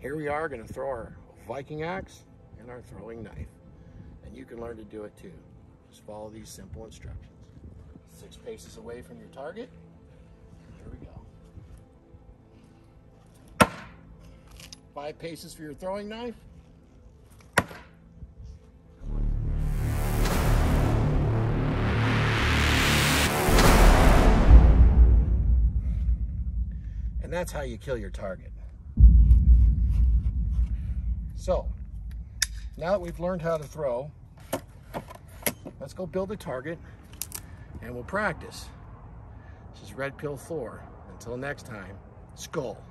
here we are going to throw our Viking axe and our throwing knife. And you can learn to do it too. Just follow these simple instructions. 6 paces away from your target. There we go. 5 paces for your throwing knife. And that's how you kill your target. So, now that we've learned how to throw, let's go build a target and we'll practice. This is Red Pill Thor. Until next time, Skull.